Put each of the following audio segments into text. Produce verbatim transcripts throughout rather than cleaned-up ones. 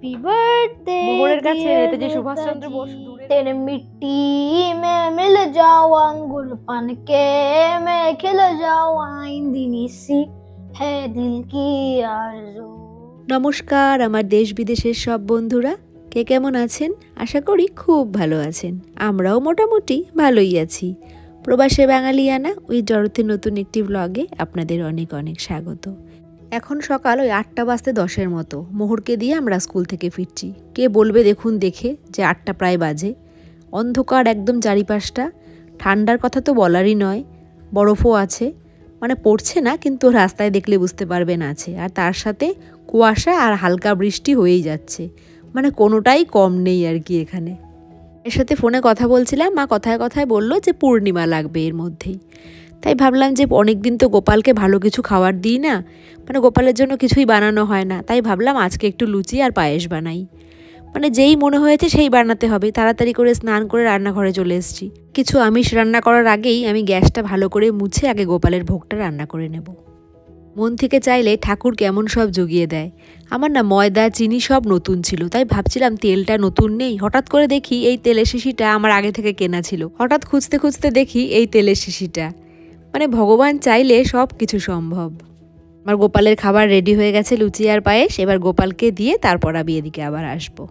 Happy birthday মোহরের কাছে নেতাজি সুভাষচন্দ্র বোস तेरे मिट्टी में मिल जाओ अंगुल पन के मैं खिल जाओ आइंदी निसी है दिल की आरज़ू। নমস্কার আমার দেশ বিদেশের সব বন্ধুরা, কে কেমন আছেন? আশা করি খুব ভালো আছেন। আমরাও মোটামুটি ভালোই আছি। প্রবাসে বাঙালিয়ানা ওই জড়তে নতুন একটি ব্লগে আপনাদের অনেক অনেক স্বাগত। এখন সকাল ওই আটটা বাজতে দশের মতো। মোহরকে দিয়ে আমরা স্কুল থেকে ফিরছি। কে বলবে দেখুন দেখে যে আটটা প্রায় বাজে। অন্ধকার একদম চারিপাশটা, ঠান্ডার কথা তো বলারই নয়, বরফও আছে, মানে পড়ছে না কিন্তু রাস্তায় দেখলে বুঝতে পারবেন আছে। আর তার সাথে কুয়াশা আর হালকা বৃষ্টি হয়েই যাচ্ছে, মানে কোনোটাই কম নেই আর কি এখানে। এর সাথে ফোনে কথা বলছিলাম, মা কথায় কথায় বললো যে পূর্ণিমা লাগবে এর মধ্যেই। তাই ভাবলাম যে অনেক দিন তো গোপালকে ভালো কিছু খাবার দিই না, মানে গোপালের জন্য কিছুই বানানো হয় না, তাই ভাবলাম আজকে একটু লুচি আর পায়েস বানাই। মানে যেই মনে হয়েছে সেই বানাতে হবে। তাড়াতাড়ি করে স্নান করে রান্নাঘরে চলে এসেছি। কিছু আমিষ রান্না করার আগেই আমি গ্যাসটা ভালো করে মুছে আগে গোপালের ভোগটা রান্না করে নেব। মন থেকে চাইলে ঠাকুর কেমন সব জুগিয়ে দেয়। আমার না ময়দা চিনি সব নতুন ছিল, তাই ভাবছিলাম তেলটা নতুন নেই। হঠাৎ করে দেখি এই তেলের শিশিটা আমার আগে থেকে কেনা ছিল। হঠাৎ খুঁজতে খুঁজতে দেখি এই তেলের শিশিটা। মানে ভগবান চাইলে সব কিছু সম্ভব। আমার গোপালের খাবার রেডি হয়ে গেছে, লুচি আর পায়েস। এবার গোপালকে দিয়ে তারপর আমি এদিকে আবার আসবো।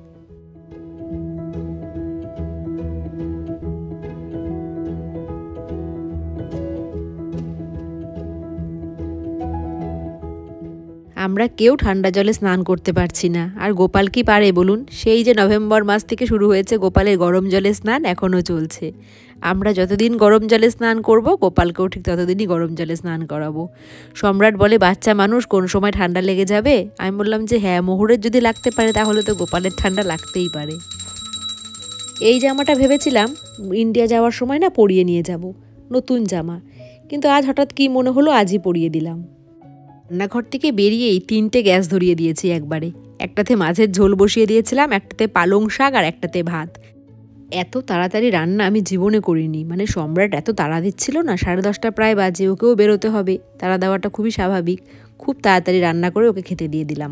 আমরা কেউ ঠান্ডা জলে স্নান করতে পারছি না, আর গোপাল কি পারে বলুন? সেই যে নভেম্বর মাস থেকে শুরু হয়েছে গোপালের গরম জলে স্নান, এখনও চলছে। আমরা যতদিন গরম জলে স্নান করব, গোপালকেও ঠিক ততদিনই গরম জলে স্নান করাবো। সম্রাট বলে বাচ্চা মানুষ কোন সময় ঠান্ডা লেগে যাবে। আমি বললাম যে হ্যাঁ, মোহরের যদি লাগতে পারে তাহলে তো গোপালের ঠান্ডা লাগতেই পারে। এই জামাটা ভেবেছিলাম ইন্ডিয়া যাওয়ার সময় না পরিয়ে নিয়ে যাব, নতুন জামা, কিন্তু আজ হঠাৎ কি মনে হলো আজই পরিয়ে দিলাম। রান্নাঘর থেকে বেরিয়েই তিনটে গ্যাস ধরিয়ে দিয়েছি একবারে। একটাতে মাছের ঝোল বসিয়ে দিয়েছিলাম, একটাতে পালং শাক আর একটাতে ভাত। এত তাড়াতাড়ি রান্না আমি জীবনে করিনি। মানে সম্রাট এত তাড়া দিচ্ছিল না, সাড়ে দশটা প্রায় বাজে, ওকেও বেরোতে হবে, তাড়া দেওয়াটা খুবই স্বাভাবিক। খুব তাড়াতাড়ি রান্না করে ওকে খেতে দিয়ে দিলাম।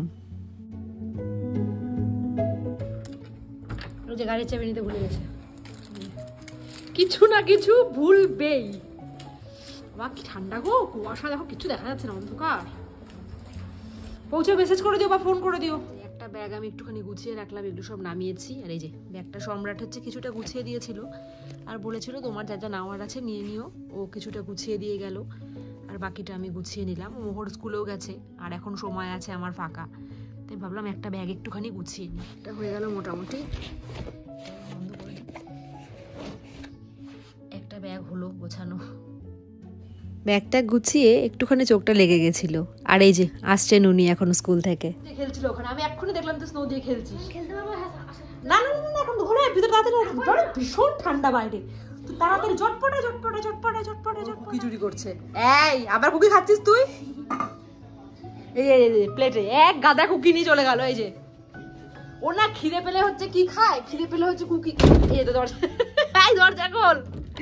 যে গাড়ির চাবি নিতে ভুলে গেছে, কিছু না কিছু ভুলবেই। বাবা কি ঠান্ডা গো, কুয়াশা দেখো, কিছু দেখা যাচ্ছে না, অন্ধকার। পৌঁছে মেসেজ করে দিও বা ফোন করে দিও। একটা ব্যাগ আমি একটুখানি গুছিয়ে রাখলাম, এগুলো সব নামিয়েছি। আর এই যে ব্যাগটা সম্রাট হচ্ছে কিছুটা গুছিয়ে দিয়েছিল, আর বলেছিল তোমার যা যা নেওয়ার আছে নিয়ে নিও। ও কিছুটা গুছিয়ে দিয়ে গেল, আর বাকিটা আমি গুছিয়ে নিলাম। মোহর স্কুলেও গেছে, আর এখন সময় আছে আমার ফাঁকা, তাই ভাবলাম একটা ব্যাগ একটুখানি গুছিয়ে নিই। এটা হয়ে গেল মোটামুটি, একটা ব্যাগ হলো গোছানো। ব্যাগটা গুছিয়ে একটুখানি চোখটা লেগে গেছিল। আর এই যে আসছে নুনি এখন স্কুল থেকে। খেলছিল ওখানে, আমি এক্ষুনি দেখলাম তো স্নো দিয়ে খেলছিস। না না না, এখন ঘরে ভিতরে তাড়াতাড়ি, ভীষণ ঠান্ডা বাইরে। তুই তাড়াতাড়ি ঝটপটে ঝটপটে ঝটপটে ঝটপটে ঝটপটে। কুকি চুরি করছে। এই আবার কুকি খাচ্ছিস তুই? এই এই প্লেটে এক গাদা কুকি নিয়ে চলে গেল। এই যে ও না খিদে পেলে হচ্ছে কি খায়, খিদে পেলে হচ্ছে কুকি। এই তো দরজা, এই দরজা খোল।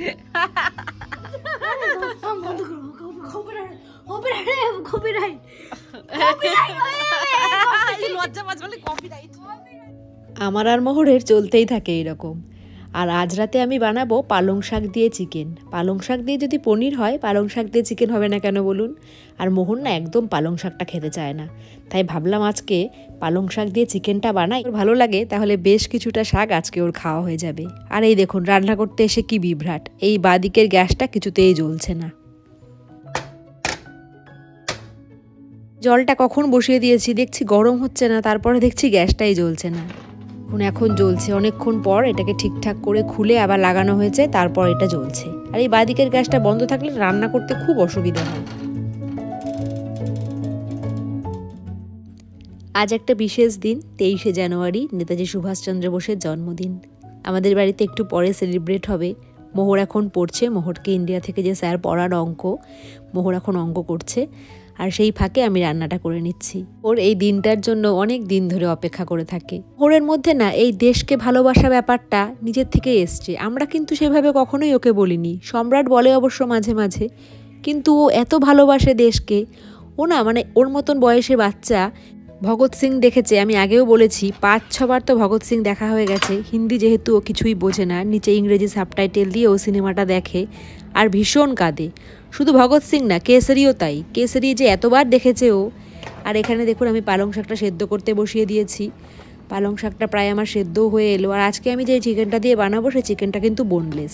আমার আর মোহরের চলতেই থাকে এরকম। আর আজ রাতে আমি বানাবো পালং শাক দিয়ে চিকেন। পালং শাক দিয়ে যদি পনির হয়, পালং শাক দিয়ে চিকেন হবে না কেন বলুন? আর মোহর না একদম পালং শাকটা খেতে চায় না, তাই ভাবলাম আজকে পালং শাক দিয়ে চিকেনটা বানাই। ওর ভালো লাগে, তাহলে বেশ কিছুটা শাক আজকে ওর খাওয়া হয়ে যাবে। আর এই দেখুন রান্না করতে এসে কি বিভ্রাট, এই বাদিকের গ্যাসটা কিছুতেই জ্বলছে না। জলটা কখন বসিয়ে দিয়েছি, দেখছি গরম হচ্ছে না, তারপরে দেখছি গ্যাসটাই জ্বলছে না। এখন এখন জ্বলছে, অনেকক্ষণ পর এটাকে ঠিকঠাক করে খুলে আবার লাগানো হয়েছে, তারপর এটা জ্বলছে। আর এই বাদিকের গ্যাসটা বন্ধ থাকলে রান্না করতে খুব অসুবিধা হয়। আজ একটা বিশেষ দিন, তেইশে জানুয়ারি, নেতাজি সুভাষচন্দ্র বোসের জন্মদিন। আমাদের বাড়িতে একটু পরে সেলিব্রেট হবে। মোহর এখন পড়ছে, মোহরকে ইন্ডিয়া থেকে যে স্যার পড়ার অঙ্ক, মোহর এখন অঙ্ক করছে। আর সেই ফাঁকে আমি রান্নাটা করে নিচ্ছি। ওর এই দিনটার জন্য অনেক দিন ধরে অপেক্ষা করে থাকে। ওরের মধ্যে না এই দেশকে ভালোবাসা ব্যাপারটা নিজের থেকে এসছে। আমরা কিন্তু সেভাবে কখনোই ওকে বলিনি। সম্রাট বলে অবশ্য মাঝে মাঝে, কিন্তু ও এত ভালোবাসে দেশকে। ও না মানে ওর মতন বয়সে বাচ্চা ভগৎ সিং দেখেছে, আমি আগেও বলেছি পাঁচ ছবার তো ভগৎ সিং দেখা হয়ে গেছে। হিন্দি যেহেতু ও কিছুই বোঝে না, নিচে ইংরেজি সাবটাইটেল দিয়ে ও সিনেমাটা দেখে আর ভীষণ কাঁদে। শুধু ভগৎ সিং না, কেসরিও তাই। কেসরি যে এতবার দেখেছে ও। আর এখানে দেখুন আমি পালং শাকটা সেদ্ধ করতে বসিয়ে দিয়েছি। পালং শাকটা প্রায় আমার সেদ্ধও হয়ে এলো। আর আজকে আমি যে চিকেনটা দিয়ে বানাবো সেই চিকেনটা কিন্তু বোনলেস।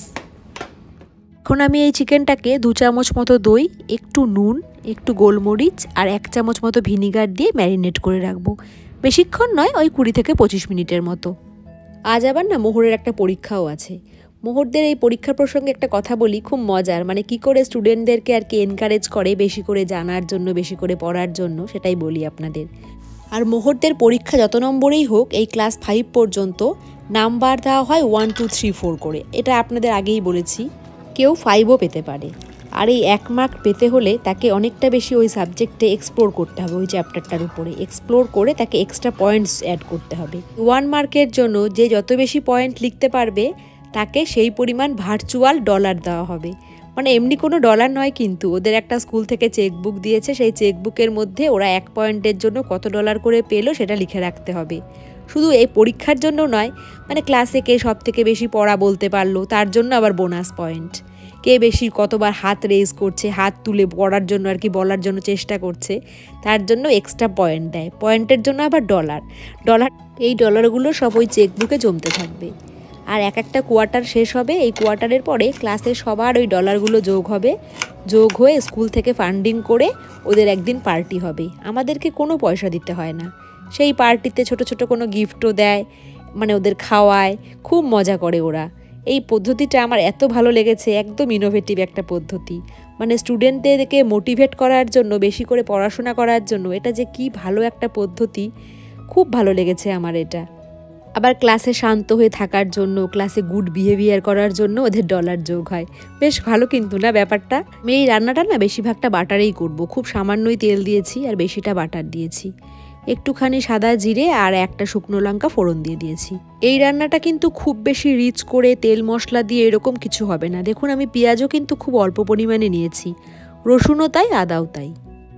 এখন আমি এই চিকেনটাকে দু চামচ মতো দই, একটু নুন, একটু গোলমরিচ আর এক চামচ মতো ভিনিগার দিয়ে ম্যারিনেট করে রাখবো। বেশিক্ষণ নয়, ওই কুড়ি থেকে পঁচিশ মিনিটের মতো। আজ আবার না মোহরের একটা পরীক্ষাও আছে। মোহরদের এই পরীক্ষার প্রসঙ্গে একটা কথা বলি, খুব মজার। মানে কি করে স্টুডেন্টদেরকে আর কি এনকারেজ করে বেশি করে জানার জন্য, বেশি করে পড়ার জন্য, সেটাই বলি আপনাদের। আর মোহরদের পরীক্ষা যত নম্বরেই হোক, এই ক্লাস ফাইভ পর্যন্ত নাম্বার দেওয়া হয় ওয়ান টু থ্রি ফোর করে। এটা আপনাদের আগেই বলেছি, কেউ ফাইভও পেতে পারে। আর এই এক মার্ক পেতে হলে তাকে অনেকটা বেশি ওই সাবজেক্টে এক্সপ্লোর করতে হবে, ওই চ্যাপ্টারটার উপরে এক্সপ্লোর করে তাকে এক্সট্রা পয়েন্টস অ্যাড করতে হবে। ওয়ান মার্কের জন্য যে যত বেশি পয়েন্ট লিখতে পারবে তাকে সেই পরিমাণ ভার্চুয়াল ডলার দেওয়া হবে। মানে এমনি কোনো ডলার নয়, কিন্তু ওদের একটা স্কুল থেকে চেকবুক দিয়েছে, সেই চেকবুকের মধ্যে ওরা এক পয়েন্টের জন্য কত ডলার করে পেলো সেটা লিখে রাখতে হবে। শুধু এই পরীক্ষার জন্য নয়, মানে ক্লাসে কে সব থেকে বেশি পড়া বলতে পারলো তার জন্য আবার বোনাস পয়েন্ট, কে বেশি কতবার হাত রেজ করছে, হাত তুলে পড়ার জন্য আর কি বলার জন্য চেষ্টা করছে, তার জন্য এক্সট্রা পয়েন্ট দেয়। পয়েন্টের জন্য আবার ডলার ডলার এই ডলারগুলো সব ওই চেকবুকে জমতে থাকবে। আর এক একটা কোয়ার্টার শেষ হবে, এই কোয়ার্টারের পরে ক্লাসে সবার ওই ডলারগুলো যোগ হবে। যোগ হয়ে স্কুল থেকে ফান্ডিং করে ওদের একদিন পার্টি হবে। আমাদেরকে কোনো পয়সা দিতে হয় না। সেই পার্টিতে ছোট ছোট কোনো গিফটও দেয়, মানে ওদের খাওয়ায়, খুব মজা করে ওরা। এই পদ্ধতিটা আমার এত ভালো লেগেছে, একদম ইনোভেটিভ একটা পদ্ধতি। মানে স্টুডেন্টদেরকে মোটিভেট করার জন্য, বেশি করে পড়াশোনা করার জন্য এটা যে কি ভালো একটা পদ্ধতি, খুব ভালো লেগেছে আমার এটা। আবার ক্লাসে শান্ত হয়ে থাকার জন্য, ক্লাসে গুড বিহেভিয়ার করার জন্য ওদের ডলার যোগ হয়। বেশ ভালো কিন্তু না ব্যাপারটা। আমি এই রান্নাটা না বেশিরভাগটা বাটারেই করব, খুব সামান্যই তেল দিয়েছি আর বেশিটা বাটার দিয়েছি। একটুখানি সাদা জিরে আর একটা শুকনো লঙ্কা ফোড়ন দিয়ে দিয়েছি। এই রান্নাটা কিন্তু খুব বেশি রিচ করে তেল মশলা দিয়ে এরকম কিছু হবে না। দেখুন আমি পেঁয়াজও কিন্তু খুব অল্প পরিমাণে নিয়েছি, রসুনও তাই, আদাও তাই।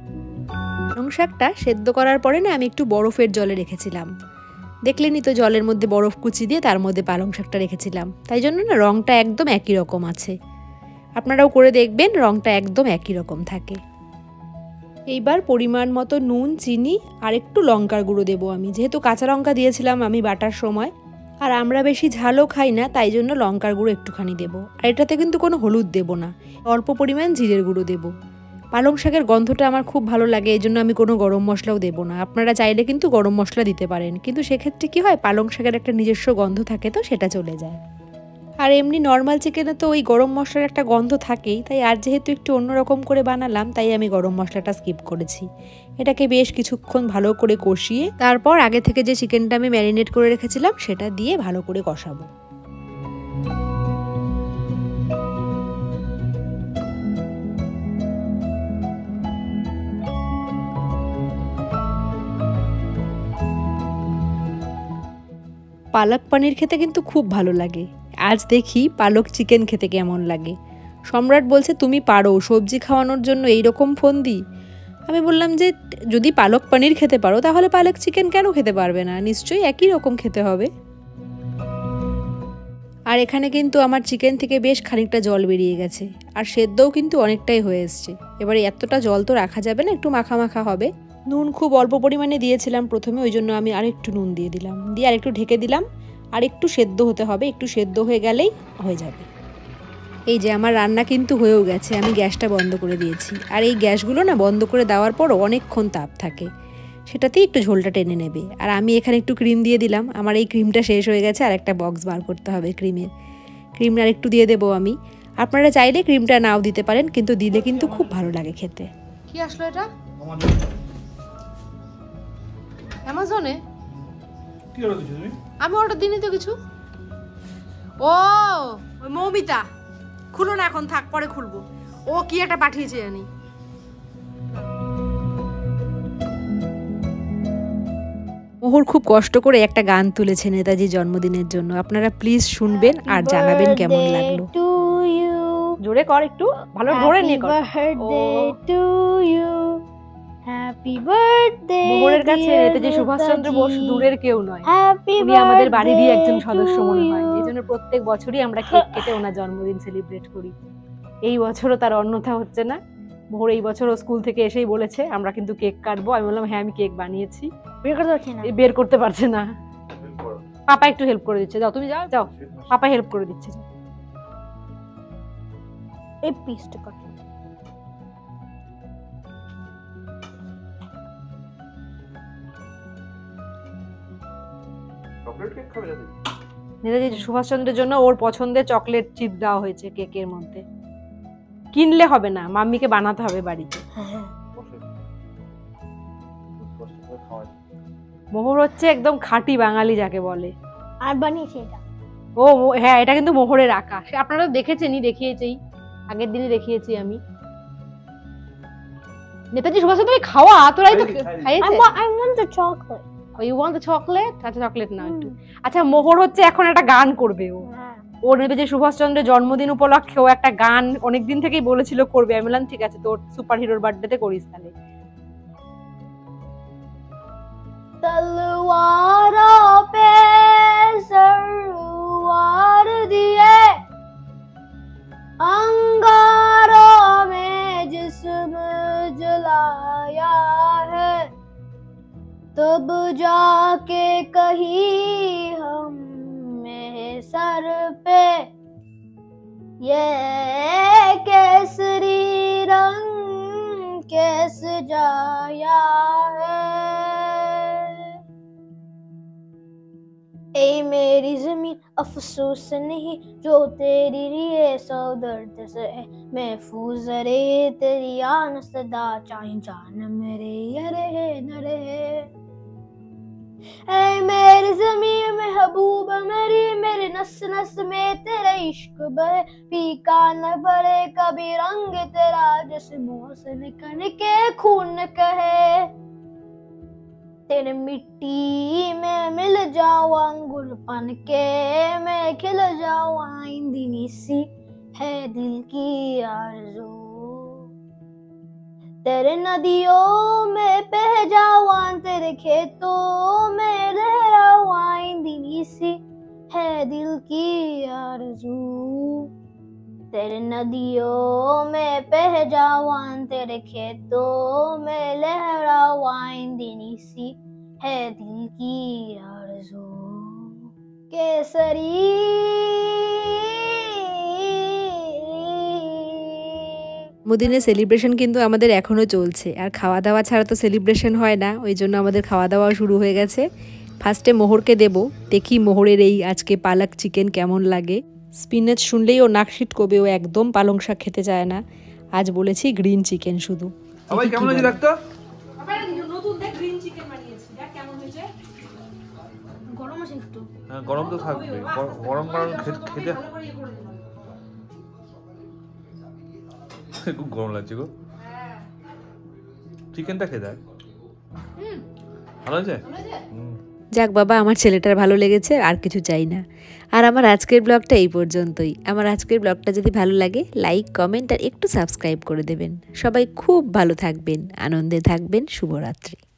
পালং শাকটা সেদ্ধ করার পরে না আমি একটু বরফের জলে রেখেছিলাম। দেখলেনই তো, জলের মধ্যে বরফ কুচি দিয়ে তার মধ্যে পালং শাকটা রেখেছিলাম, তাই জন্য না রঙটা একদম একই রকম আছে। আপনারাও করে দেখবেন, রঙটা একদম একই রকম থাকে। এইবার পরিমাণ মতো নুন, চিনি আর একটু লঙ্কার গুঁড়ো দেবো আমি, যেহেতু কাঁচা লঙ্কা দিয়েছিলাম আমি বাটার সময়। আর আমরা বেশি ঝালও খাই না, তাই জন্য লঙ্কার গুঁড়ো একটুখানি দেবো। আর এটাতে কিন্তু কোনো হলুদ দেবো না, অল্প পরিমাণ জিরের গুঁড়ো দেবো। পালং শাকের গন্ধটা আমার খুব ভালো লাগে, এই জন্য আমি কোনো গরম মশলাও দেবো না। আপনারা চাইলে কিন্তু গরম মশলা দিতে পারেন, কিন্তু সেক্ষেত্রে কি হয়, পালং শাকের একটা নিজস্ব গন্ধ থাকে, তো সেটা চলে যায়। আর এমনি নর্মাল চিকেনে তো ওই গরম মশলার একটা গন্ধ থাকেই, তাই আর যেহেতু একটু অন্যরকম করে বানালাম, তাই আমি গরম মশলাটা স্কিপ করেছি। এটাকে বেশ কিছুক্ষণ ভালো করে কষিয়ে তারপর আগে থেকে যে চিকেনটা আমি ম্যারিনেট করে রেখেছিলাম সেটা দিয়ে ভালো করে কষাবো। পালক পনির খেতে কিন্তু খুব ভালো লাগে। আজ দেখি পালক চিকেন খেতে কেমন লাগে। সম্রাট বলছে তুমি পারো, সবজি খাওয়ানোর জন্য এইরকম ফন্দি। আমি বললাম যে যদি পালক পনির খেতে পারো তাহলে পালক চিকেন কেন খেতে পারবে না, নিশ্চয়ই একই রকম খেতে হবে। আর এখানে কিন্তু আমার চিকেন থেকে বেশ খানিকটা জল বেরিয়ে গেছে, আর সেদ্ধও কিন্তু অনেকটাই হয়ে এসছে। এবারে এতটা জল তো রাখা যাবে না, একটু মাখা মাখা হবে। নুন খুব অল্প পরিমাণে দিয়েছিলাম প্রথমে, ওই জন্য আমি আর একটু নুন দিয়ে দিলাম, দিয়ে আর একটু ঢেকে দিলাম। আর একটু সেদ্ধ হতে হবে, একটু সেদ্ধ হয়ে গেলেই হয়ে যাবে। এই যে আমার রান্না কিন্তু হয়েও গেছে, আমি গ্যাসটা বন্ধ করে দিয়েছি। আর এই গ্যাসগুলো না বন্ধ করে দেওয়ার পরও অনেকক্ষণ তাপ থাকে, সেটাতেই একটু ঝোলটা টেনে নেবে। আর আমি এখানে একটু ক্রিম দিয়ে দিলাম, আমার এই ক্রিমটা শেষ হয়ে গেছে, আর একটা বক্স বার করতে হবে ক্রিমের। ক্রিম আর একটু দিয়ে দেবো আমি। আপনারা চাইলে ক্রিমটা নাও দিতে পারেন, কিন্তু দিলে কিন্তু খুব ভালো লাগে খেতে। কি আসলো এটা? অ্যামাজনে কি অর্ডার দিছো তুমি? আমি অর্ডার দিইনি তো কিছু। ও ওই মৌমিতা, খুলো না এখন, থাক পরে খুলবো। ও কি একটা পাঠিয়েছে জানি। মোহর খুব কষ্ট করে একটা গান তুলেছে নেতাজির জন্মদিনের জন্য, আপনারা প্লিজ শুনবেন আর জানাবেন কেমন লাগলো। জোরে কর একটু, ভালো ধরে নিয়ে কর। হ্যাপি বার্থডে মোহরের কাছে নেতাজি সুভাষচন্দ্র বোস দূরের কেউ নয়, হ্যাপি উনি আমাদের বাড়িরই একজন সদস্য মনে হয়। এই জন্য প্রত্যেক বছরই আমরা কেক কেটে ওনার জন্মদিন সেলিব্রেট করি। এই বছরও তার অন্যথা হচ্ছে না। মোহর এই বছরও স্কুল থেকে এসেই বলেছে আমরা কিন্তু কেক কাটবো। আমি বললাম হ্যাঁ আমি কেক বানিয়েছি। বের করতে পারছি না, বের করতে পারছে না, পাপা একটু হেল্প করে দিচ্ছে। যাও তুমি যাও যাও, পাপা হেল্প করে দিচ্ছে। এই পিসটা কাট। চকলেট কেক খাবে দাদা? নেতাজি সুভাষচন্দ্রের জন্য ওর পছন্দের চকলেট চিপ দেওয়া হয়েছে কেকের মধ্যে। কিনলে হবে না, মাম্মিকে বানাতে হবে বাড়িতে। মোহর হচ্ছে একদম খাঁটি বাঙালি যাকে বলে। আর বানিয়েছি এটা। ও হ্যাঁ, এটা কিন্তু মোহরের আঁকা। সে আপনারা দেখেছেনই, দেখিয়েছি আগের দিনে দেখিয়েছি আমি। নেতাজি সুভাষচন্দ্র খাওয়া তোরাই তো খাইয়েছে। I want the chocolate. Oh, you want the chocolate? আচ্ছা চকলেট না একটু। আচ্ছা মোহর হচ্ছে এখন একটা গান করবে ও। ও নেতাজি সুভাষচন্দ্রের জন্মদিন উপলক্ষে ও একটা গান অনেকদিন থেকেই বলেছিল করবে। আমি বললাম ঠিক আছে, তোর সুপার হিরোর বার্থডেতে করিস তাহলে। तलवारों पे सरवार दिए, अंगारों में जिस्म जलाया है, तब जाके कहीं हमें सर पे ये केसरी रंग कैस जाया है। ए मेरी जमीन अफसोस नहीं जो तेरी लिए सौ दर्द से है, महफूज रे तेरी आन सदा चाहे जान मेरे ये रहे न रहे। ए मेरी जमीन महबूब मेरी, मेरे नस नस में तेरा इश्क बहे, फीका न पड़े कभी रंग तेरा जिस्मों से निकल के खून कहे। तेरे मिट्टी में मिल जाऊं अंगूर पन के, मैं खिल जाऊं आइंदी सी है दिल की आरज़ू। तेरे नदियों में बह जाऊं, तेरे खेतों में लहराऊं आइंदी सी है दिल की आरज़ू। तेरे नदियों में बह जाऊं, तेरे खेतों में लहराऊं आइंदी सी है दिल की आरज़ू। केसरी মুদিনের সেলিব্রেশন কিন্তু আমাদের এখনও চলছে, আর খাওয়া দাওয়া ছাড়া তো সেলিব্রেশন হয় না। ওই জন্য আমাদের খাওয়া দাওয়াও শুরু হয়ে গেছে। ফার্স্টে মোহরকে দেব, দেখি মোহরের এই আজকে পালক চিকেন কেমন লাগে। স্পিনাচ শুনলেই ও নাকশিট কবে, ও একদম পালং শাক খেতে চায় না। আজ বলেছি গ্রিন চিকেন শুধু। সবাই কেমন হয়েছে ডাক্তার? নতুন দেখ গ্রিন চিকেন বানিয়েছি, দেখ কেমন হয়েছে। গরম আছে একটু। হ্যাঁ গরম তো থাকবে, গরম গরম খেতে খুব গরম লাগছে গো। চিকেনটা খেয়ে দেখ, ভালো আছে। যাক বাবা, আমার ছেলেটার ভালো লেগেছে, আর কিছু চাই না। আর আমার আজকের ব্লগটা এই পর্যন্তই। আমার আজকের ব্লগটা যদি ভালো লাগে লাইক কমেন্ট আর একটু সাবস্ক্রাইব করে দেবেন। সবাই খুব ভালো থাকবেন, আনন্দে থাকবেন। শুভরাত্রি।